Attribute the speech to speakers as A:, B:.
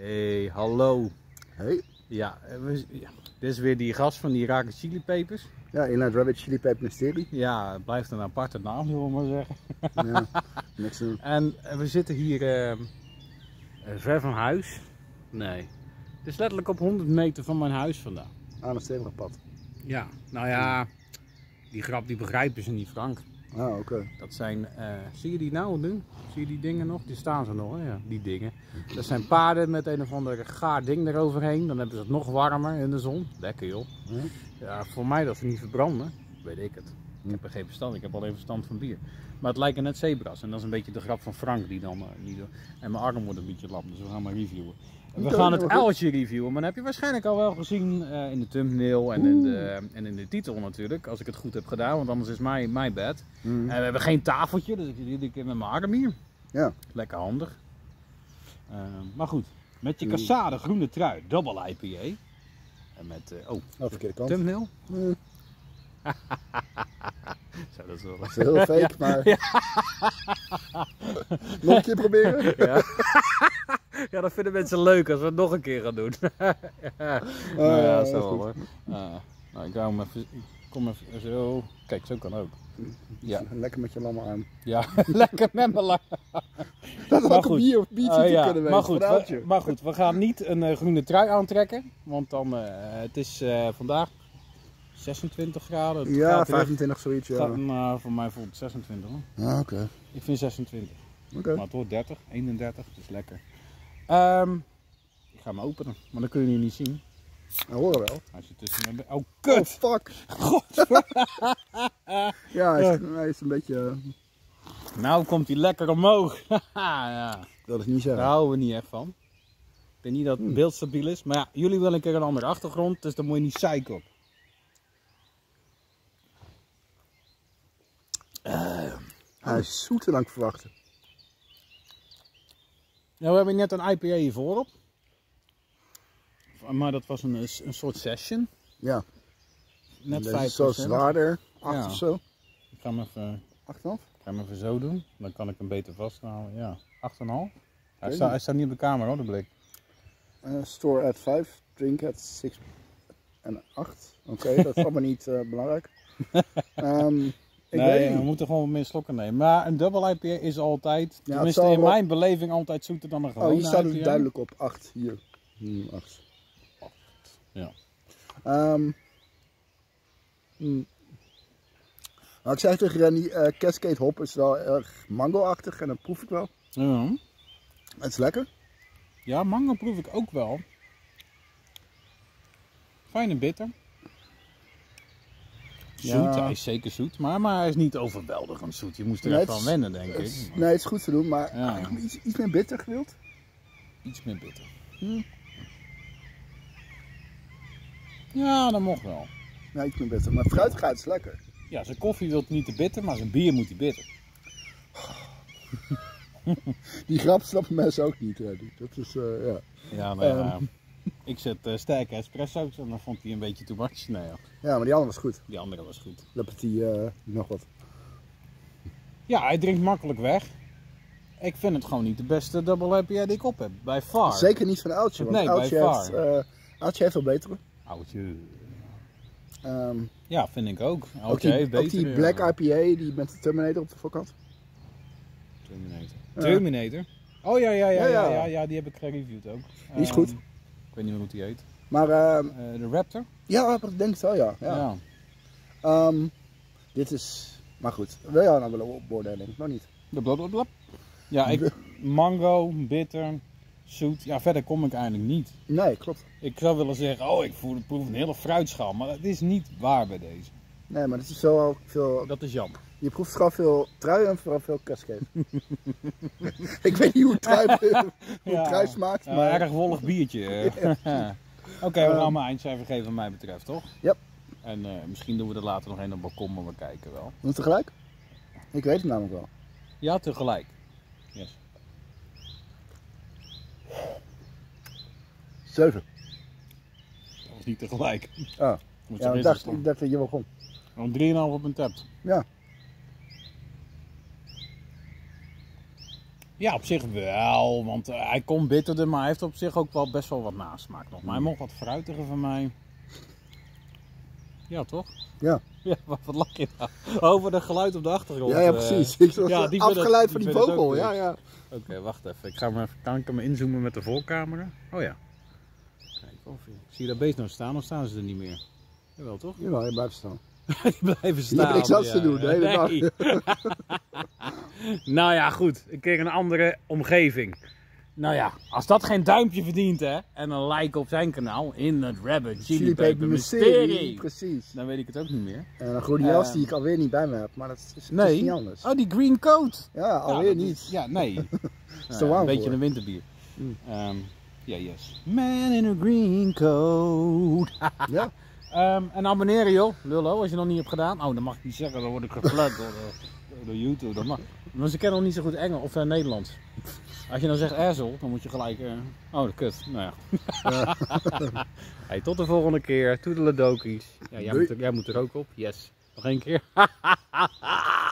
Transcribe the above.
A: Hey, hallo.
B: Hey.
A: Ja, dit is weer die gast van die rake chilipepers.
B: Ja, Inland Rabbit Chili Pepper Mysterie.
A: Ja, het blijft een aparte naam, zullen we maar zeggen.
B: Ja, niks te doen.
A: En we zitten hier ver van huis. Nee, het is letterlijk op 100 meter van mijn huis vandaan.
B: Aan het stevige pad.
A: Ja, nou ja, die grap die begrijpen ze niet, Frank.
B: Ah, oké.
A: Dat zijn, zie je die nou nu? Zie je die dingen nog? Die staan ze nog, hè? Ja, die dingen. Dat zijn paarden met een of ander gaar ding eroverheen. Dan hebben ze het nog warmer in de zon. Lekker joh. Ja, voor mij dat ze niet verbranden, weet ik het. Ik heb er geen verstand, ik heb alleen verstand van bier. Maar het lijken net zebras en dat is een beetje de grap van Frank die dan en mijn arm wordt een beetje lam, dus we gaan maar reviewen. We gaan het uiltje reviewen, maar dat heb je waarschijnlijk al wel gezien in de thumbnail en in de titel natuurlijk, als ik het goed heb gedaan, want anders is my bad. We hebben geen tafeltje, dus ik zit iedere keer met mijn arm hier.
B: Ja.
A: Lekker handig. Maar goed, met je cassade groene trui, double IPA. En met,
B: verkeerde kant.
A: thumbnail. Zo, dat is wel...
B: Dat is heel fake, maar...
A: Ja.
B: Nog een keer proberen?
A: Ja. Ja, dat vinden mensen leuk als we het nog een keer gaan doen. Nou ja, zo wel hoor. Nou, ik hou hem even, kom even zo. Kijk, zo kan ook. Ja.
B: Lekker met je lamme arm.
A: Ja, lekker met mijn lang.
B: Dat had ook een biertje
A: ja,
B: kunnen wezen.
A: maar goed, we gaan niet een groene trui aantrekken. Want dan, het is vandaag 26 graden.
B: Ja, 25 zoiets. Ja.
A: Nou, voor mij voelt het 26 hoor.
B: Ah, oké.
A: Ik vind 26.
B: Oké.
A: Maar het wordt 30, 31, dat is lekker. Ik ga hem openen, maar dat kun je nu niet zien.
B: Dat horen we wel.
A: Als je tussen me... Oh, kut!
B: Oh, fuck!
A: God!
B: Ja, hij is een beetje...
A: Nou komt hij lekker omhoog. Ja.
B: Dat is niet zo.
A: Daar houden we niet echt van. Ik denk niet dat het beeld stabiel is, maar ja, jullie willen een keer een andere achtergrond, dus dan moet je niet zeiken op.
B: Hij is zoeter dan ik verwachtte.
A: Ja, we hebben net een IPA hier voorop. Maar dat was een soort session.
B: Ja.
A: Net 5%.
B: Deze is zo zwaarder. 8
A: Ja.
B: of zo.
A: Ik ga hem even...
B: 8,5?
A: Ik ga hem even zo doen, dan kan ik hem beter vasthouden. Ja, 8,5. Hij staat niet op de camera hoor, de blik.
B: Store at 5, drink at 6 en 8. Oké, dat is allemaal niet belangrijk.
A: Nee, we moeten gewoon wat meer slokken nemen. Maar een double IPA is altijd,
B: Ja,
A: tenminste in mijn beleving, altijd zoeter dan een gewone
B: hier staat het
A: IPA.
B: duidelijk op 8 hier. 8.
A: Ja.
B: Nou, ik zei tegen Randy, Cascade Hop is wel erg mango-achtig en dat proef ik wel.
A: Ja.
B: Het is lekker.
A: Ja, mango proef ik ook wel. Fijn en bitter. Zoet,
B: Ja.
A: hij is zeker zoet, maar hij is niet overweldigend zoet. Je moest er even aan wennen, denk ik.
B: Nee, het is goed te doen, maar
A: Ja.
B: iets meer bitter gewild.
A: Iets meer bitter. Ja, dat mocht wel.
B: Ja, iets meer bitter, maar fruitigheid is lekker.
A: Ja, zijn koffie wil niet te bitter, maar zijn bier moet hij bitter.
B: Die grap snappen mensen ook niet, Randy. Dat is, ja.
A: Ja, nou ja. Ik zet sterke espresso's en dan vond hij een beetje too much. Nee, ja.
B: Ja, maar die andere was goed.
A: Die andere was goed.
B: Dat is die nog wat.
A: Ja, hij drinkt makkelijk weg. Ik vind het gewoon niet de beste double IPA die ik op heb. Bij far.
B: Zeker niet van Uiltje, want
A: Nee,
B: Uiltje
A: bij
B: heeft, Uiltje heeft wel betere.
A: Oudje.
B: Ehm,
A: Ja, vind ik ook.
B: ook die Black IPA, die met de Terminator op de voorkant.
A: Terminator? Oh ja, die heb ik gereviewd ook.
B: Die is goed.
A: Ik weet niet meer hoe die heet.
B: Maar
A: De Raptor?
B: ja, ik denk het wel, ja.
A: Ja.
B: Dit is, maar goed, wil jij nou willen beoordelen? Nog niet.
A: Blablabla. Ja, mango, bitter, zoet. Ja, verder kom ik eigenlijk niet.
B: Nee, klopt.
A: Ik zou willen zeggen, ik proef een hele fruitschaal, maar dat is niet waar bij deze.
B: Nee, maar het is wel veel.
A: Dat is jammer.
B: Je proeft gewoon veel trui en vooral veel Cascade. Ik weet niet hoe trui smaakt, maar...
A: Erg wollig biertje. Oké, we gaan mijn eindcijfer geven wat mij betreft, toch?
B: Ja.
A: En misschien doen we er later nog een op balkon, maar we kijken wel.
B: Doen we tegelijk? Ik weet het namelijk wel.
A: Ja, tegelijk. Yes.
B: 7.
A: Dat was niet tegelijk.
B: Ah. Ja, ik dacht dat je wel kon.
A: Gewoon 3,5 op een tap.
B: Ja.
A: Ja, op zich wel, want hij komt bitterder, maar hij heeft op zich ook wel best wel wat nasmaak nog. Maar hij mocht wat fruitiger van mij. Ja, toch?
B: Ja.
A: Ja, wat lach je nou? Over de geluid op de achtergrond.
B: Ja, precies. Ik was
A: ja, die
B: afgeleid van
A: die
B: die vogel. Ja, ja.
A: Oké, wacht even. Kan ik hem inzoomen met de voorcamera? Oh ja. Kijk, zie je dat beest nou staan of staan ze er niet meer? Jawel, toch?
B: Jawel, je blijft staan.
A: Die blijven staan.
B: Je hebt niks anders te doen de hele dag.
A: Nou ja, goed. Een keer een andere omgeving. Nou ja, als dat geen duimpje verdient, hè, en een like op zijn kanaal in het Rabbit Chili Peper Mysterie,
B: precies.
A: Dan weet ik het ook niet meer.
B: En een goede jas die ik alweer niet bij me heb, maar dat is niet anders.
A: Oh, die green coat.
B: Ja, alweer niet.
A: Ja, nee.
B: Is te warm
A: een beetje
B: voor.
A: een winterbier. Ja, yes. Man in a green coat.
B: Ja.
A: En abonneren joh, lullo, als je nog niet hebt gedaan. Oh, dan mag ik niet zeggen, dan word ik geflat door YouTube. Dat mag. Maar ze kennen nog niet zo goed Engels of Nederlands. Als je dan zegt asshole, dan moet je gelijk... Oh, de kut. Nou ja. Hey, tot de volgende keer. Toedeledokies. Ja, jij moet er ook op. Yes. Nog één keer.